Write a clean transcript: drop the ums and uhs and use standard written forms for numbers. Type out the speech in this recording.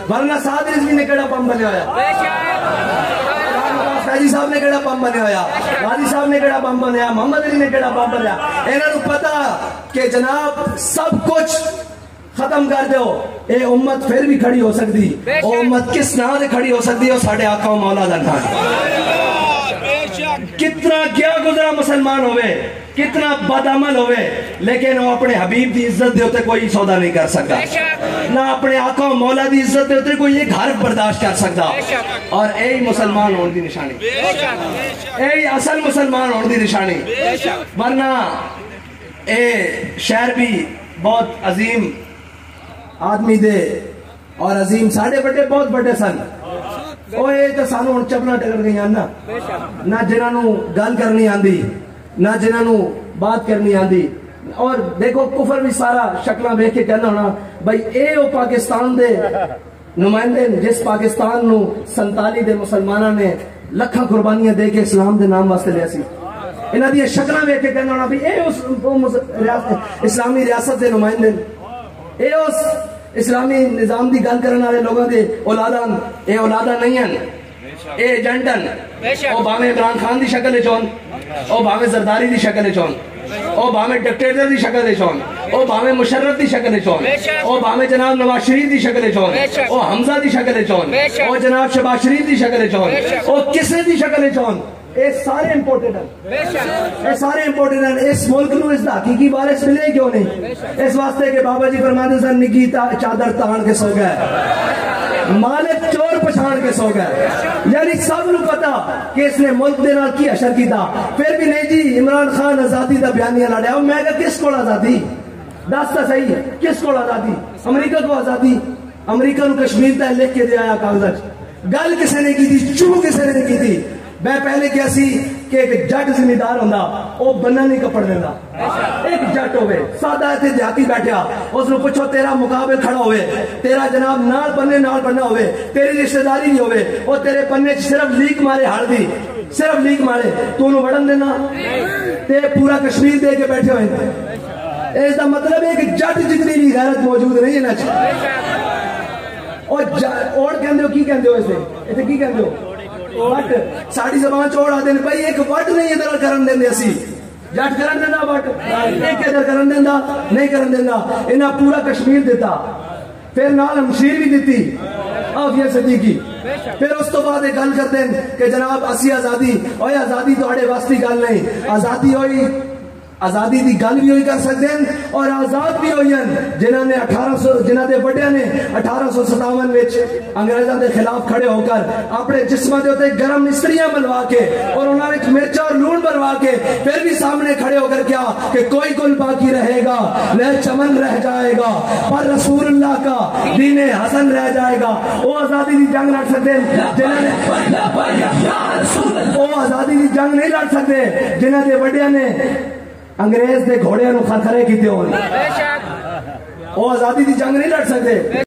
ورنہ سعد رضوی نے کیڑا بم بنیا ہویا، فیضی صاحب نے کیڑا بم بنیا ہویا، غازی صاحب نے کیڑا بم بنیا، محمد علی نے کیڑا بم بنیا. انہوں نے پتا کہ جناب سب کچھ ختم کر دیو، اے امت پھر بھی کھڑی ہو سکتی. او امت کس نام سے کھڑی ہو سکتی ہے؟ ساڑھے آقا و مولا دا نام. کتنا کیا گزرا مسلمان ہوئے، کتنا بدعمل ہوئے، لیکن وہ اپنے حبیب دی عزت دے ہوتے کوئی سودا نہیں کر سکتا، نہ اپنے آقا و مولا دی عزت دے ہوتے کوئی ایک حرف برداشت کر سکتا. اور اے مسلمان ہونے دی نشانی، اے اصل مسلمان ہونے دی نشانی. ورنہ اے شہر بھی بہت عظیم آدمی دے اور عظیم ساڑھے بڑے بہت بڑے سن. اوے تو سانو ہن چپنا ٹکر گئی نا، نہ جنہوں گل کرنی آندی، نہ جنہوں بات کرنی آندی. اور دیکھو کفر بھی سارا شکلہ بے کے کہنا ہونا بھائی اے او پاکستان دے نمائندے جس پاکستان نو 47 دے مسلمانہ نے لکھاں قربانیاں دے کے اسلام دے نام واسطے لیا سی. انہاں دی شکلہ بے کے کہنا ہونا بھائی اے اس اسلامی ریاست دے نمائندے، اے اس اسلامی نظام دی گل کرنے والے لوگوں دے اولادان. اے اولادان نہیں ہیں، اے ایجنٹن. او بھاویں عمران خان دی شکل چون، او بھاویں زرداری دی شکل چون، او بھاویں ڈکٹیٹر دی شکل چون، او بھاویں مشرف دی شکل چون، او بھاویں جناب نواز شریف دی شکل چون، او حمزہ دی شکل چون، او جناب شہباز شریف دی شکل چون، او کسے دی شکل چون. اے سارے امپورٹنٹ ہیں، اے سارے امپورٹنٹ ہیں. اس ملک نو اس دا حقیقی وارث ملے کیوں نہیں؟ اس واسطے کہ بابا جی فرماتے ہیں نگی چادر تان کے سو گئے، مالک چور پچھان کے سو گئے. یعنی سب نو پتا کہ اس نے ملک دے نال کی اشر کیتا. پھر بھی نہیں جی عمران خان آزادی دا بیانیہ لڑیا. میں کہا کس کو آزادی؟ دس تا صحیح ہے، کس کو آزادی؟ امریکہ کو آزادی؟ امریکہ نو کشمیر تے لکھ کے دے آیا کاغذ. گل کسے نے کی تھی؟ چو کسے نے کی تھی؟ میں پہلے کیا سی کہ ایک جٹ ذمہ دار ہوندا او بننا نہیں کپڑ دینا. ایک جٹ ہوئے سادہ ایتھے دیہاتی بیٹھیا، اس نو پوچھو تیرا مقابل کھڑا ہوئے، تیرا جناب نال بننا ہوئے، تیری رشتہ داری نہیں ہوئے، او تیرے پنے صرف لیک مارے ہڑ دی، صرف لیک مارے، تو انہوں وڑن دینا؟ تے پورا کشمیر دے کے بیٹھے ہوئے. اس دا مطلب ہے کہ جٹ جتنی بھی غیرت موجود نہیں ہے نا. اور کہندے ہو کی کہندے ہو اسے؟ ایتھے کی کہندے ہو؟ وٹ. ساڑی زبان چوڑ آتے ہیں بھائی ایک وٹ نہیں ادھر کرن دیں دے اسی. جٹ کرن دیں دا وٹ، ایک ادھر کرن دیں دا نہیں کرن دیں دا. انہاں پورا کشمیر دیتا، پھر نال ہمشیر بھی دیتی آفیہ صدیقی. پھر اس تو بعد ایک گل کرتے ہیں کہ جناب اسی آزادی، اوہ آزادی تو اڑے واسطی گل نہیں. آزادی ہوئی، آزادی دی گل بھی ہوئی کر سکتے ہیں اور آزاد بھی ہوئی ہیں جنہوں نے 1800 جنہوں نے بڑے نے 1857 وچ انگریزوں دے خلاف کھڑے ہو کر اپنے جسموں دے ہوتے گرم مستریاں بنوا کے اور انہوں نے مرچا اور لون بنوا کے پھر بھی سامنے کھڑے ہو کر کیا کہ کوئی گل باقی رہے گا، نہ چمن رہ جائے گا، پر رسول اللہ کا دین حسن رہ جائے گا. وہ آزادی دی جنگ لڑ سکتے ہیں جنہوں نے، وہ آزادی دی جنگ نہیں لڑ سکتے جنہوں نے بڑے نے انگریز دے گھوڑے نو خرخرے کیتے ہوئے. وہ آزادی دی جنگ نہیں لڑ سکتے.